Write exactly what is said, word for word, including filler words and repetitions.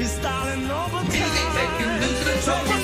He's starting over time. Music making lose control.